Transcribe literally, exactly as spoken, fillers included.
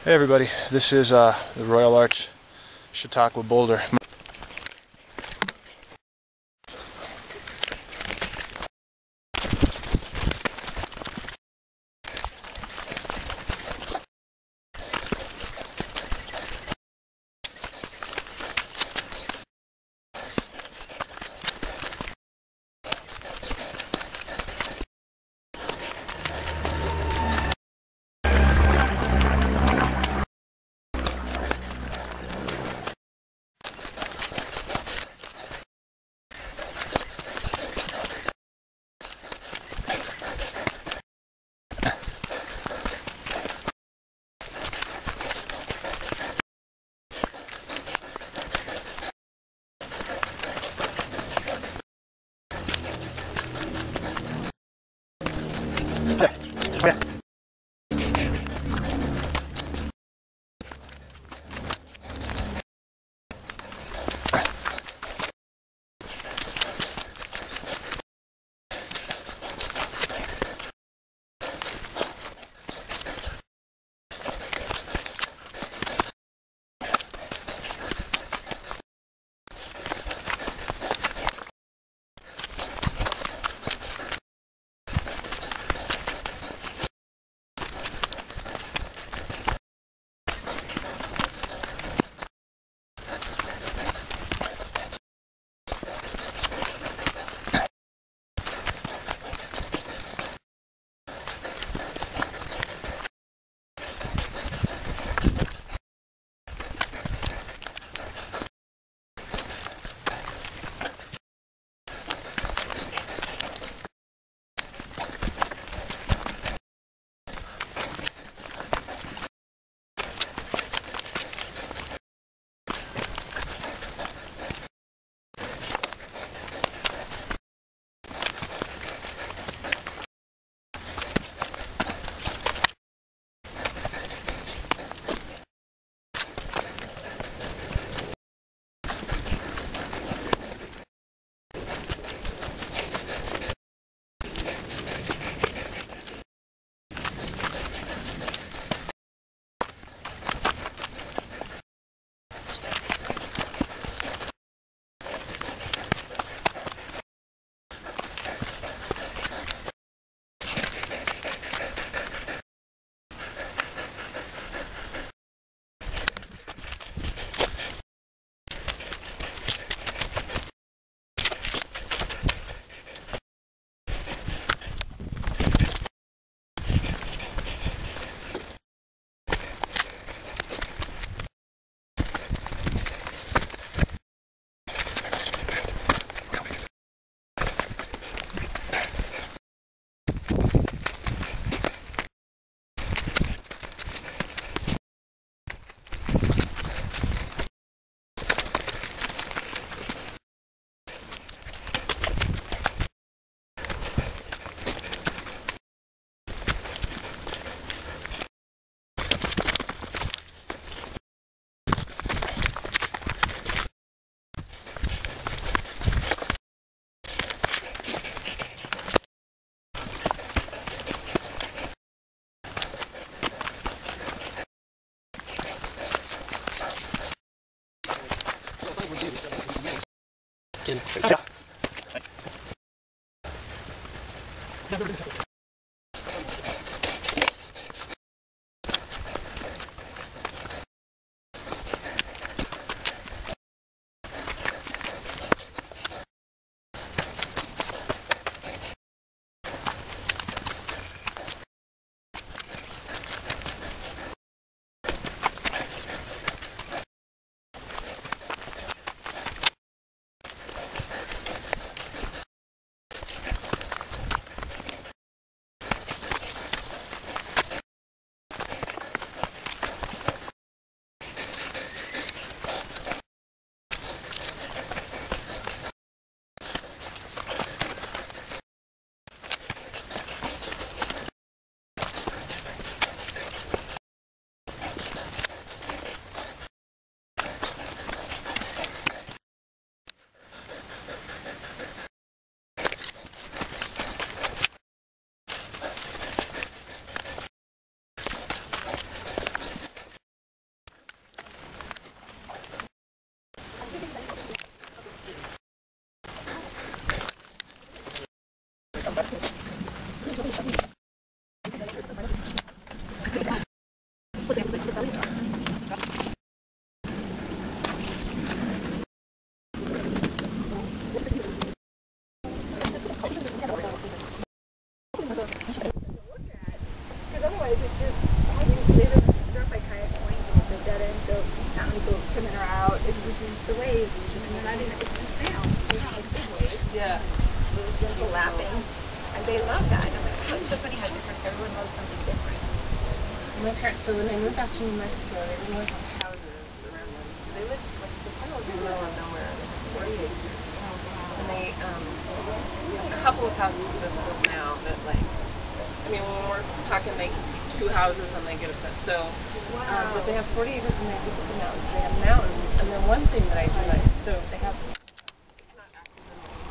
Hey everybody, this is uh, the Royal Arch Chautauqua boulder. Yeah. to, I think they live in, they're up by Kayak Point, and it's a dead end, so not many people swimming are out. It's just the waves, just not even, it's just sound. It's not like big waves. Yeah. Little gentle lapping. And they love that. And I'm like, oh, it's so funny how different, everyone loves something different. My parents, so when they moved back to New Mexico, they didn't live in houses around them. So they lived, like, they kind of lived in the middle of nowhere. They had forty acres. And they, um, a couple of houses have been built now that, like, I mean, when we're talking, they can see two houses and they get upset. So, um, but they have forty acres and they live in the mountains. They have mountains. And then one thing that I do like, so